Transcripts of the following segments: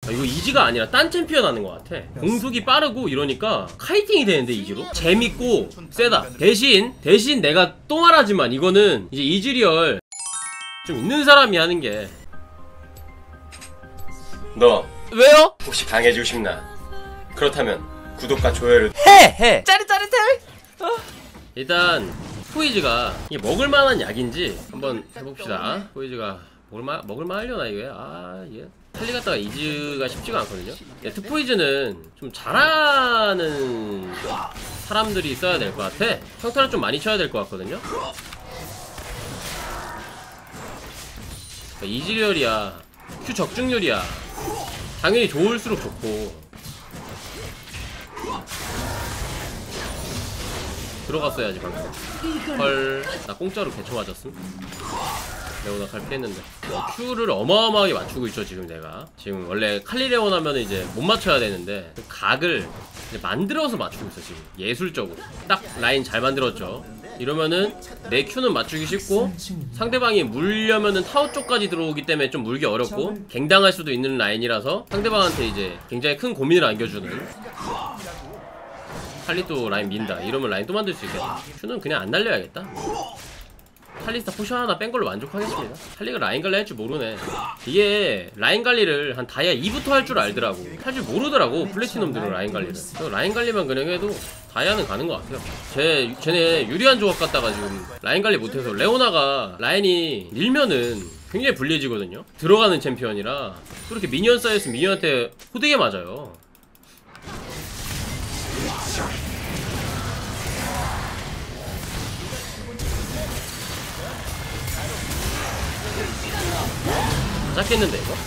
이거 이지가 아니라 딴 챔피언 하는 것 같아. 공속이 빠르고 이러니까 카이팅이 되는데 이지로? 재밌고 세다. 대신 내가 또 말하지만 이거는 이제 이즈리얼 좀 있는 사람이 하는 게. 너 왜요? 혹시 강해지고 싶나? 그렇다면 구독과 좋아요를 해! 짜릿짜릿해! 일단 포이즈가 이게 먹을만한 약인지 한번 해봅시다. 포이즈가 먹을만하려나 이거야? 아 이게 칼리 갔다가 이즈가 쉽지가 않거든요. 트포이즈는 좀 잘하는 사람들이 있어야 될 것 같아. 평타를 좀 많이 쳐야 될 것 같거든요. 이즈리얼이야, Q 적중률이야, 당연히 좋을수록 좋고. 들어갔어야지 방금. 헐, 나 공짜로 개쳐 맞았음. 레오나 칼 피했는데 Q를 어마어마하게 맞추고 있죠 지금 내가. 지금 원래 칼리레온 하면은 이제 못 맞춰야 되는데 그 각을 이제 만들어서 맞추고 있어 지금. 예술적으로 딱 라인 잘 만들었죠. 이러면은 내 Q는 맞추기 쉽고 상대방이 물려면은 타워 쪽까지 들어오기 때문에 좀 물기 어렵고 갱당할 수도 있는 라인이라서 상대방한테 이제 굉장히 큰 고민을 안겨주는. 칼리 또 라인 민다. 이러면 라인 또 만들 수 있겠다. Q는 그냥 안 날려야겠다. 칼리스타 포션 하나 뺀 걸로 만족하겠습니다. 칼리가 라인 관리 할 줄 모르네. 이게 라인 관리를 한 다이아 2부터 할 줄 알더라고. 할 줄 모르더라고 플래티넘들은 라인 관리를. 라인 관리만 그냥 해도 다이아는 가는 것 같아요. 쟤네 유리한 조합 갖다가 지금 라인 관리 못해서 레오나가 라인이 밀면은 굉장히 불리해지거든요. 들어가는 챔피언이라 그렇게 미니언 쌓여있으면 미니언한테 호되게 맞아요. 잡겠는데 이거?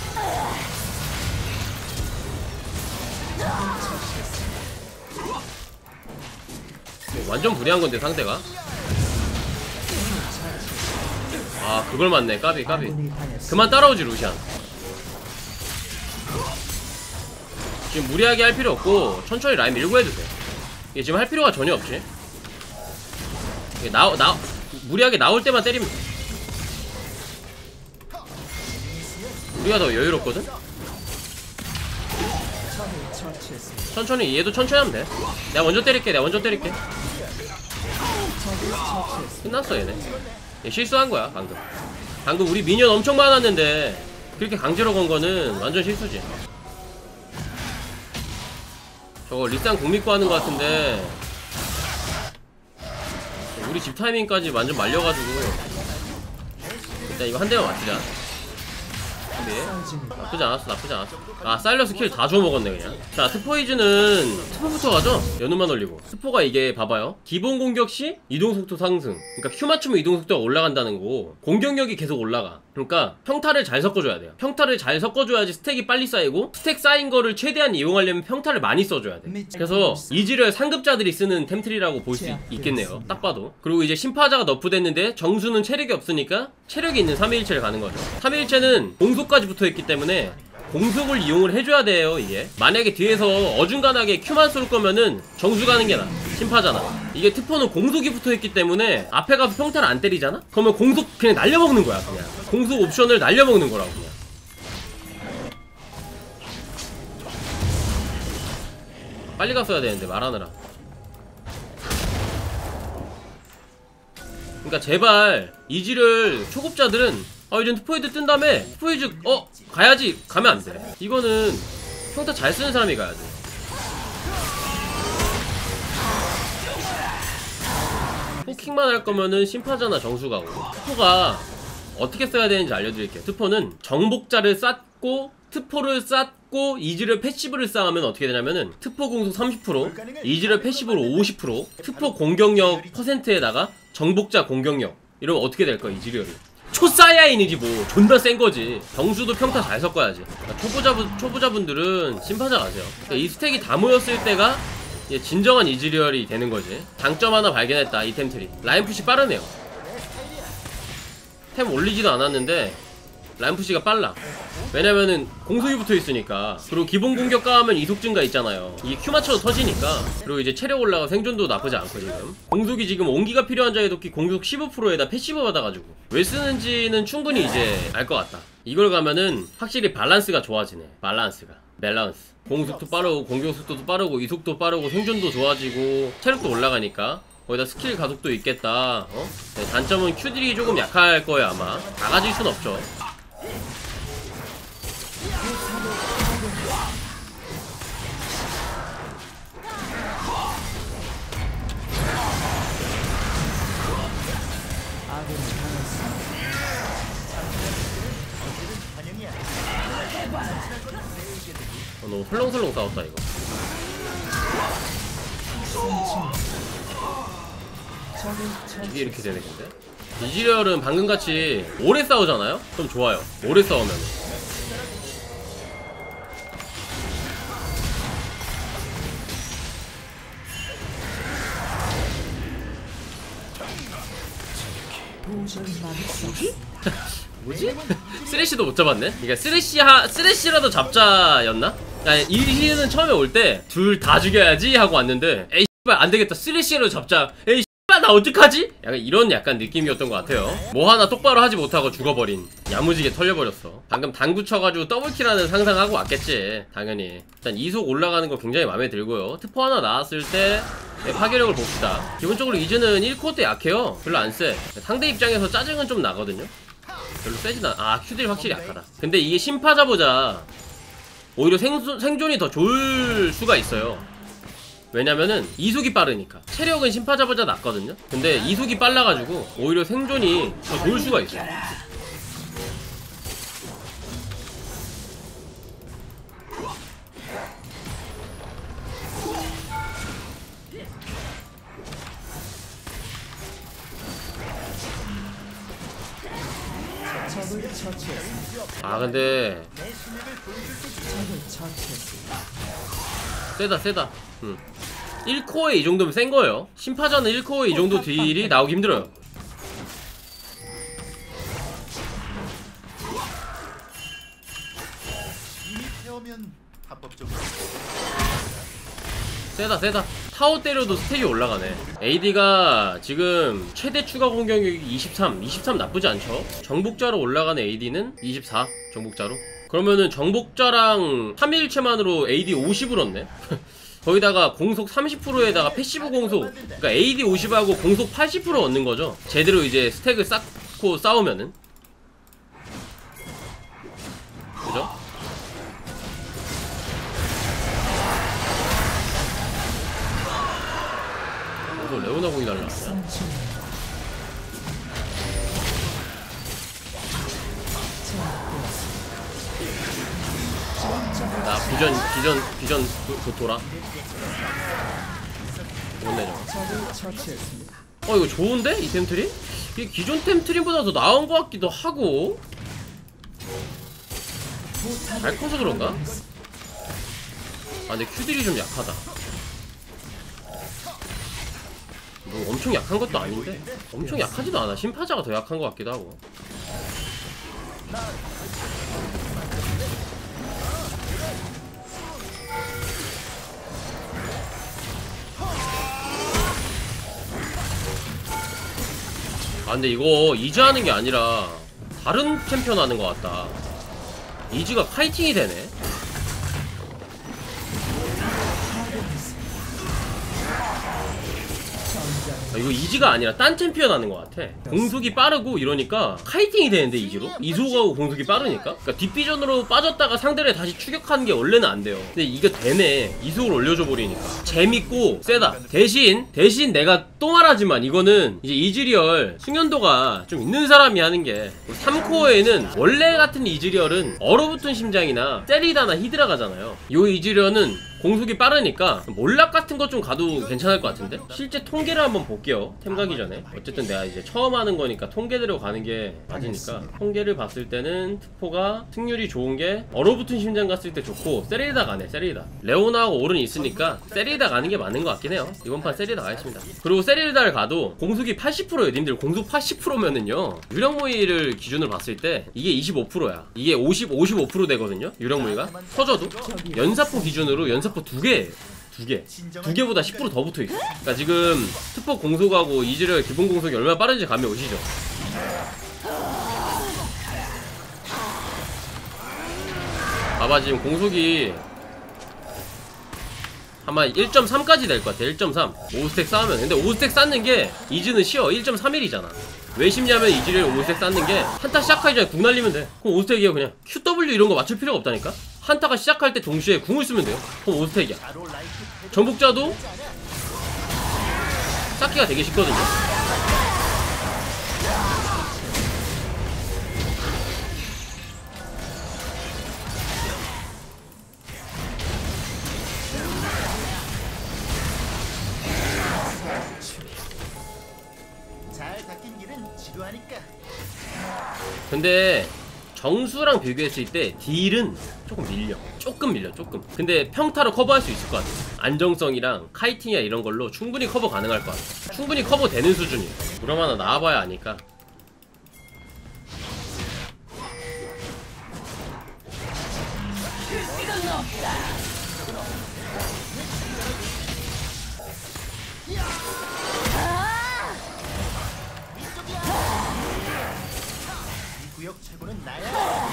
완전 불리한 건데 상대가. 아 그걸 맞네. 까비. 그만 따라오지 루시안. 지금 무리하게 할 필요 없고 천천히 라인 밀고 해도 돼. 이게 지금 할 필요가 전혀 없지. 이게 무리하게 나올 때만 때리면 돼. 우리가 더 여유롭거든? 천천히 얘도 천천히 하면 돼. 내가 먼저 때릴게. 끝났어 얘네. 얘 실수한 거야 방금 우리 미니언 엄청 많았는데 그렇게 강제로 건 거는 완전 실수지. 저거 리쌍 공 믿고 하는 거 같은데 우리 집 타이밍까지 완전 말려가지고 일단 이거 한 대만 맞추자. 나쁘지 않았어. 아 사일러스 킬 다 줘먹었네 그냥. 자 트포이즈는 스포부터 가죠. 연우만 올리고. 스포가 이게 봐봐요. 기본 공격 시 이동속도 상승. 그러니까 Q 맞추면 이동속도가 올라간다는 거고 공격력이 계속 올라가. 그러니까 평타를 잘 섞어줘야 돼요. 평타를 잘 섞어줘야지 스택이 빨리 쌓이고 스택 쌓인 거를 최대한 이용하려면 평타를 많이 써줘야 돼. 그래서 이즈리얼 상급자들이 쓰는 템트리라고 볼 수 있겠네요 딱 봐도. 그리고 이제 심파자가 너프됐는데 정수는 체력이 없으니까 체력이 있는 3일체를 가는 거죠. 3일체는 공속까지 붙어있기 때문에 공속을 이용을 해줘야 돼요. 이게 만약에 뒤에서 어중간하게 Q만 쏠 거면은 정수 가는 게 나아. 심파잖아. 이게 트포는 공속이 붙어있기 때문에 앞에 가서 평타를 안 때리잖아? 그러면 공속 그냥 날려먹는 거야. 그냥 공속 옵션을 날려먹는 거라고 그냥. 빨리 갔어야 되는데 말하느라. 그러니까 제발 이지를 초급자들은 이젠 트포이드 뜬 다음에 트포이즈 가야지. 가면 안 돼. 이거는 평타 잘 쓰는 사람이 가야 돼. 포킹만 할 거면은 심파자나 정수 가고. 트포가 어떻게 써야 되는지 알려드릴게요. 트포는 정복자를 쌓고 트포를 쌓고 이즈를 패시브를 쌓으면 어떻게 되냐면은 트포 공속 30%, 이즈를 패시브로 50%, 트포 공격력 %에다가 정복자 공격력. 이러면 어떻게 될까 이즈리얼이? 초사이아인이지 뭐. 존나 센거지. 정수도 평타 잘 섞어야지. 그러니까 초보자분들은 심파자 가세요. 그러니까 이 스택이 다 모였을 때가 진정한 이즈리얼이 되는거지. 장점 하나 발견했다. 이 템트리 라인 푸시 빠르네요. 템 올리지도 않았는데 라인 푸시가 빨라. 왜냐면은 공속이 붙어있으니까. 그리고 기본 공격 가하면 이속 증가 있잖아요. 이게 Q 맞춰도 터지니까. 그리고 이제 체력 올라가 생존도 나쁘지 않고 지금 공속이 지금 온기가 필요한 자의 도끼 공속 15%에다 패시브 받아가지고 왜 쓰는지는 충분히 이제 알 것 같다. 이걸 가면은 확실히 밸런스가 좋아지네. 밸런스가 밸런스. 공속도 빠르고 공격 속도도 빠르고 이속도 빠르고 생존도 좋아지고 체력도 올라가니까 거기다 스킬 가속도 있겠다. 네, 단점은 Q딜이 조금 약할 거예요 아마. 다 가질 순 없죠. 너무 설렁설렁 싸웠다 이거. 이게 이렇게 되네. 근데 이지리얼은 방금같이 오래 싸우잖아요? 좀 좋아요. 오래 싸우면 뭐지? 쓰레쉬도 못 잡았네? 그니까 쓰레쉬라도 잡자였나? 그니까 이시는 처음에 올 때 둘 다 죽여야지 하고 왔는데 에이 씨발 안되겠다 쓰레쉬로 잡자 에이 씨발 나 어떡하지? 약간 이런 약간 느낌이었던 것 같아요. 뭐 하나 똑바로 하지 못하고 죽어버린 야무지게 털려버렸어. 방금 당구 쳐가지고 더블킬하는 상상하고 왔겠지 당연히. 일단 이속 올라가는 거 굉장히 마음에 들고요. 트포 하나 나왔을 때 파괴력을 봅시다. 기본적으로 이즈는 1코어 때 약해요. 별로 안쎄. 상대 입장에서 짜증은 좀 나거든요. 별로 세진 않아. 아 Q딜이 확실히 약하다. 근데 이게 심파자보자 오히려 생존이 더 좋을 수가 있어요. 왜냐면은 이속이 빠르니까. 체력은 심파자보자 낮거든요. 근데 이속이 빨라가지고 오히려 생존이 더 좋을 수가 있어요. 아 근데 세다 1코어에 이 정도면 센 거예요. 심파전은 1코어에 이 정도 딜이 나오기 힘들어요. 세다 타워 때려도 스택이 올라가네. AD가 지금 최대 추가 공격력이 23 나쁘지 않죠. 정복자로 올라가는 AD는 24 정복자로. 그러면은 정복자랑 3일체만으로 AD 50을 얻네. 거기다가 공속 30%에다가 패시브 공속, 그러니까 AD 50하고 공속 80% 얻는 거죠. 제대로 이제 스택을 쌓고 싸우면은. 그죠? 레오나 공이 날라왔냐? 나 비전 도토라. 좋네 저거. 이거 좋은데? 이 템트리? 이게 기존 템트리보다 더 나은 것 같기도 하고. 잘 커서 그런가? 아 근데 Q딜이 좀 약하다. 뭐 엄청 약한 것도 아닌데 엄청 약하지도 않아. 심파자가 더 약한 것 같기도 하고. 아 근데 이거 이즈 하는 게 아니라 다른 챔피언 하는 것 같다. 이즈가 파이팅이 되네. 이거 이지가 아니라 딴 챔피언 하는 것 같아. 공속이 빠르고 이러니까 카이팅이 되는데 이지로? 이속하고 공속이 빠르니까? 그러니까 뒷비전으로 빠졌다가 상대를 다시 추격하는 게 원래는 안 돼요. 근데 이거 되네. 이속을 올려줘 버리니까 재밌고 세다. 대신 내가 또 말하지만 이거는 이제 이즈리얼 숙련도가 좀 있는 사람이 하는 게 3코어에는 원래 같은 이즈리얼은 얼어붙은 심장이나 세리다나 히드라 가잖아요. 요 이즈리얼은 공속이 빠르니까 몰락 같은 거 좀 가도 괜찮을 것 같은데? 실제 통계를 한번 볼게요. 템 가기 전에. 어쨌든 내가 이제 처음 하는 거니까 통계대로 가는 게 맞으니까. 통계를 봤을 때는 특포가 승률이 좋은 게 얼어붙은 심장 갔을 때 좋고 세리다 가네. 세리다 레오나하고 오른이 있으니까 세리다 가는 게 맞는 것 같긴 해요. 이번 판 세리다 가겠습니다. 그리고 세리다를 가도 공속이 80%예요. 님들 공속 80%면은요 유령무이를 기준으로 봤을 때 이게 25%야 이게 55% 되거든요. 유령무이가 터져도 연사포 기준으로 연사포 두 개보다 10% 더 붙어있어. 그러니까 지금 특포 공속하고 이즈리얼 기본 공속이 얼마나 빠른지 감이 오시죠? 봐봐 지금 공속이 아마 1.3까지 될 것 같아. 1.3 5스택 쌓으면. 근데 5스택 쌓는 게 이즈는 쉬워. 1.31이잖아 왜 쉽냐면 이즈를 5스택 쌓는 게 한타 시작하기 전에 궁 날리면 돼. 그럼 5스택이에요. 그냥 QW 이런거 맞출 필요가 없다니까. 한타가 시작할 때 동시에 궁을 쓰면 돼요. 그럼 5스택이야. 전복자도 쌓기가 되게 쉽거든요. 근데 정수랑 비교했을 때 딜은 조금 밀려 조금. 근데 평타로 커버할 수 있을 것 같아. 안정성이랑 카이팅이나 이런 걸로 충분히 커버 가능할 것 같아. 충분히 커버 되는 수준이에요. 그럼 하나 나와봐야 아니까. 구역 최고는 나야.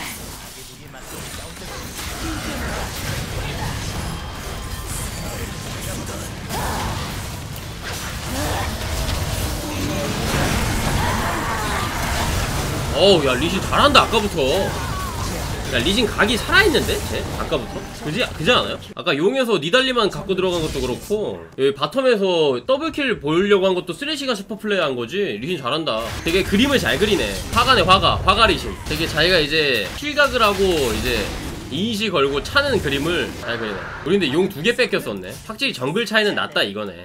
어우 야 리신 잘한다. 아까부터 야 리신 각이 살아있는데? 쟤? 아까부터? 그지 않아요? 아까 용에서 니달리만 갖고 들어간 것도 그렇고 여기 바텀에서 더블킬 보려고 한 것도 쓰레쉬가 슈퍼플레이 한 거지. 리신 잘한다. 되게 그림을 잘 그리네. 화가네 화가 리신. 되게 자기가 이제 킬각을 하고 이제 이니시 걸고 차는 그림을 잘 그리네. 우리 근데 용 2개 뺏겼었네. 확실히 정글 차이는 낫다 이거네.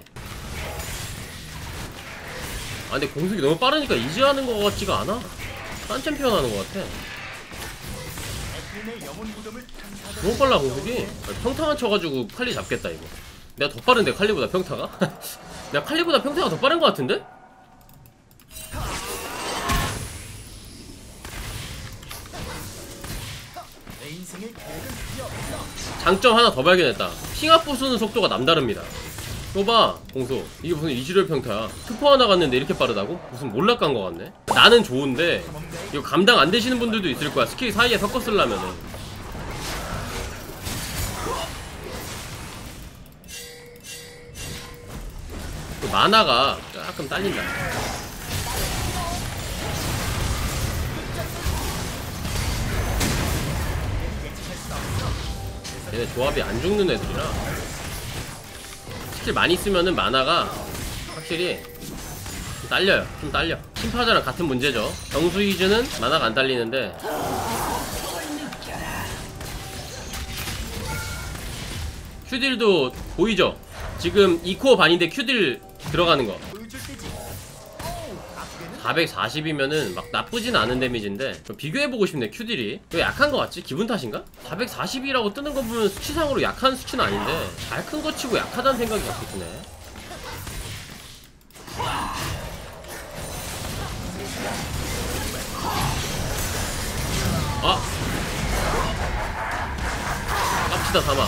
아 근데 공속이 너무 빠르니까 이지하는 거 같지가 않아? 딴 챔피언 하는 거 같아. 너무 빨라 공속이. 평타만 쳐가지고 칼리 잡겠다 이거. 내가 더 빠른데 칼리보다 평타가? 내가 칼리보다 평타가 더 빠른 거 같은데? 장점 하나 더 발견했다. 핑압 부수는 속도가 남다릅니다. 이거 봐 공속. 이게 무슨 이지럴 평타야. 투포 하나 갔는데 이렇게 빠르다고? 무슨 몰락 간 거 같네. 나는 좋은데 이거 감당 안 되시는 분들도 있을 거야. 스킬 사이에 섞어 쓰려면은. 그 만화가 조금 딸린다. 얘네 조합이 안 죽는 애들이라 스킬 많이 쓰면은 만화가 확실히 좀 딸려요. 좀 딸려. 심파자랑 같은 문제죠. 정수 이즈는 만화가 안 딸리는데 큐딜도 보이죠? 지금 2코어 반인데 큐딜 들어가는 거 440이면은 막 나쁘진 않은 데미지인데 비교해보고 싶네. 큐딜이 왜 약한 거 같지? 기분 탓인가? 440이라고 뜨는 거 보면 수치상으로 약한 수치는 아닌데 잘 큰 거 치고 약하다는 생각이 자꾸 드네. 아! 깝치다 사망.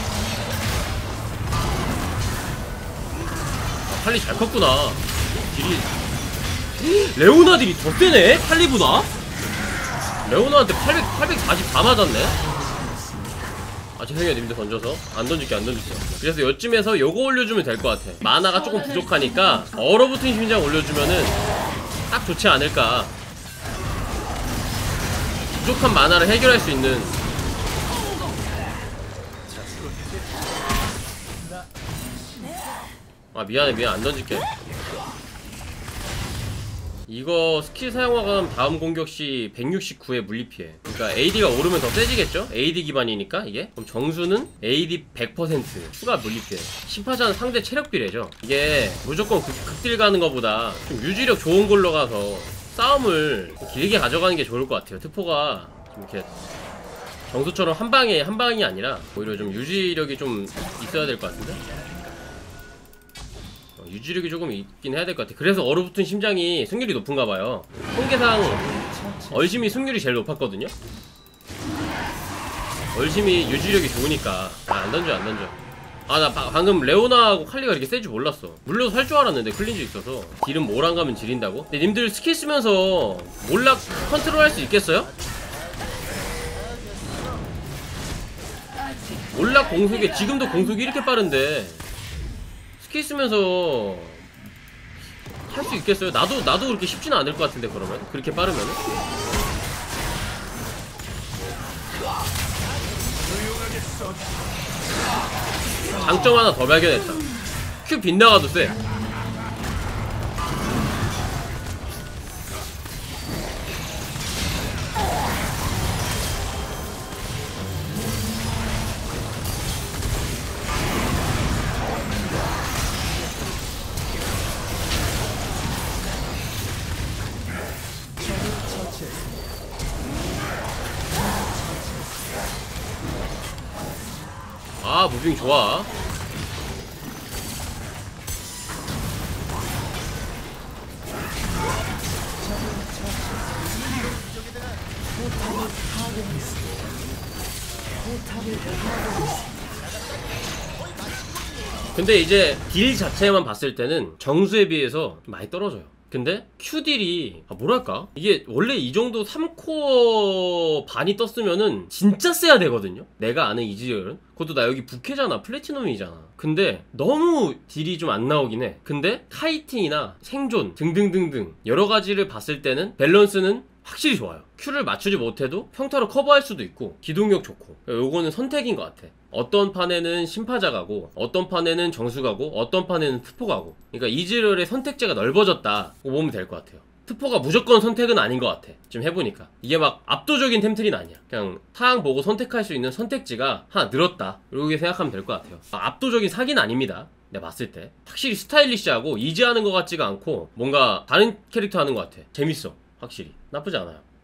아, 팔리 잘 컸구나. 딜이 레오나 딜이 더 세네? 칼리보다? 레오나한테 840 다 맞았네? 아 죄송해요 님들 던져서. 안 던질게. 그래서 요쯤에서 요거 올려주면 될 것 같아. 마나가 조금 부족하니까 얼어붙은 심장 올려주면은 딱 좋지 않을까. 부족한 마나를 해결할 수 있는. 아 미안해 안 던질게. 이거 스킬 사용하면 다음 공격 시 169의 물리피해. 그러니까 AD가 오르면 더 세지겠죠? AD 기반이니까 이게. 그럼 정수는 AD 100% 추가 물리피해. 심파자는 상대 체력 비례죠. 이게 무조건 극딜 가는 것보다 좀 유지력 좋은 걸로 가서 싸움을 길게 가져가는 게 좋을 것 같아요. 특포가 좀 이렇게 정수처럼 한 방이 아니라 오히려 좀 유지력이 좀 있어야 될 것 같은데? 유지력이 조금 있긴 해야 될 것 같아. 그래서 얼어붙은 심장이 승률이 높은가봐요. 통계상 얼심이 승률이 제일 높았거든요. 얼심이 유지력이 좋으니까. 안 던져. 아 나 방금 레오나하고 칼리가 이렇게 세지 몰랐어. 물려서 살 줄 알았는데 클린즈 있어서. 딜은 몰랑 가면 지린다고? 근데 님들 스킬 쓰면서 몰락 컨트롤 할 수 있겠어요? 올라 공속에 지금도 공속이 이렇게 빠른데 스킬 쓰면서 할 수 있겠어요? 나도 그렇게 쉽지는 않을 것 같은데 그러면 그렇게 빠르면은 장점 하나 더 발견했다. 큐 빗나가도 쎄. 아 무빙 좋아. 근데 이제 딜 자체만 봤을 때는 정수에 비해서 많이 떨어져요. 근데 Q딜이 뭐랄까 이게 원래 이 정도 3코어 반이 떴으면은 진짜 세야 되거든요. 내가 아는 이지열은 그것도 나 여기 부캐잖아, 플래티넘이잖아. 근데 너무 딜이 좀 안 나오긴 해. 근데 카이팅이나 생존 등등등등 여러 가지를 봤을 때는 밸런스는 확실히 좋아요. Q를 맞추지 못해도 평타로 커버할 수도 있고 기동력 좋고 요거는 선택인 것 같아. 어떤 판에는 심파자 가고 어떤 판에는 정수 가고 어떤 판에는 트포 가고, 그러니까 이즈렐의 선택지가 넓어졌다 보면 될 것 같아요. 트포가 무조건 선택은 아닌 것 같아. 지금 해보니까 이게 막 압도적인 템트리는 아니야. 그냥 타항 보고 선택할 수 있는 선택지가 하나 늘었다 이렇게 생각하면 될 것 같아요. 압도적인 사기는 아닙니다. 내가 봤을 때 확실히 스타일리시하고 이지하는 것 같지가 않고 뭔가 다른 캐릭터 하는 것 같아. 재밌어. 확실히 나쁘지 않아요.